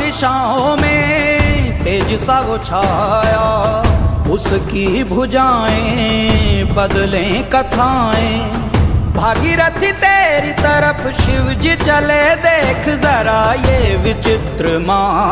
दिशाओं में तेज सा वो छाया, उसकी भुजाएं बदलें कथाएं। भागीरथी तेरी तरफ शिव जी चले, देख जरा ये विचित्र माँ।